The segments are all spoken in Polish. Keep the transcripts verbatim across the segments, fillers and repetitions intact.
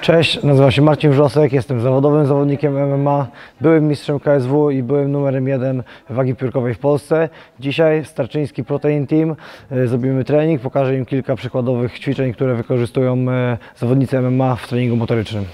Cześć, nazywam się Marcin Wrzosek, jestem zawodowym zawodnikiem M M A, byłym mistrzem K S W i byłem numerem jeden wagi piórkowej w Polsce. Dzisiaj Starczyński Protein Team, zrobimy trening, pokażę im kilka przykładowych ćwiczeń, które wykorzystują zawodnicy M M A w treningu motorycznym.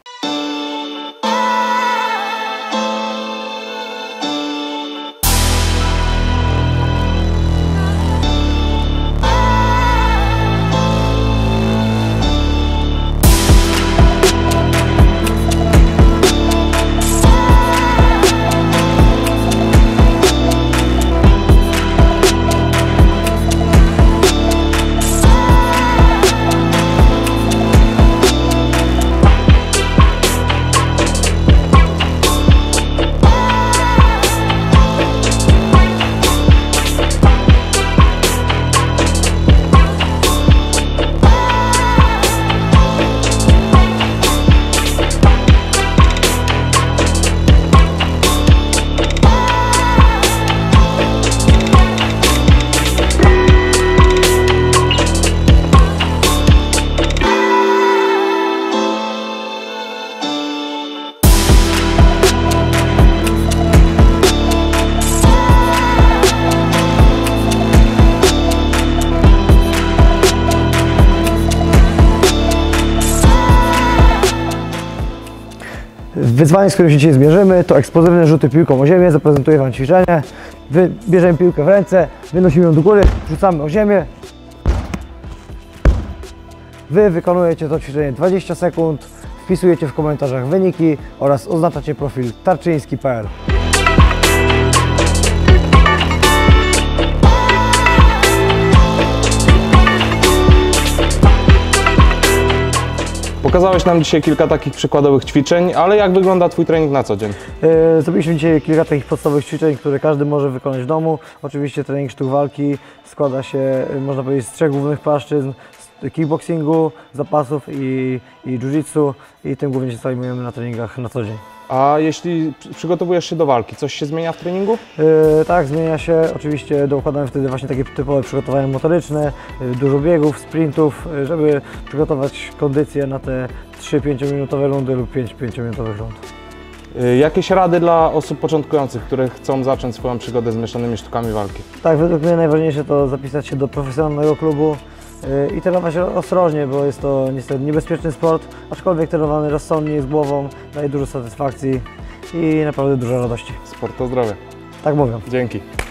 Wyzwanie, z którym się dzisiaj zmierzymy, to eksplozywne rzuty piłką o ziemię. Zaprezentuję Wam ćwiczenie. Wy bierzemy piłkę w ręce, wynosimy ją do góry, rzucamy o ziemię. Wy wykonujecie to ćwiczenie dwadzieścia sekund, wpisujecie w komentarzach wyniki oraz oznaczacie profil tarczyński kropka p l. Pokazałeś nam dzisiaj kilka takich przykładowych ćwiczeń, ale jak wygląda Twój trening na co dzień? Yy, zrobiliśmy dzisiaj kilka takich podstawowych ćwiczeń, które każdy może wykonać w domu. Oczywiście trening sztuk walki składa się, można powiedzieć, z trzech głównych płaszczyzn: z kickboxingu, zapasów i, i jiu-jitsu, i tym głównie się zajmujemy na treningach na co dzień. A jeśli przygotowujesz się do walki, coś się zmienia w treningu? Yy, tak, zmienia się. Oczywiście dokładamy wtedy właśnie takie typowe przygotowanie motoryczne, yy, dużo biegów, sprintów, yy, żeby przygotować kondycję na te trzy pięciominutowe rundy lub pięć pięciominutowych rund. Yy, jakieś rady dla osób początkujących, które chcą zacząć swoją przygodę z mieszanymi sztukami walki? Tak, według mnie najważniejsze to zapisać się do profesjonalnego klubu i trenować ostrożnie, bo jest to niestety niebezpieczny sport, aczkolwiek trenowany rozsądnie, z głową, daje dużo satysfakcji i naprawdę dużo radości. Sport to zdrowie. Tak mówią. Dzięki.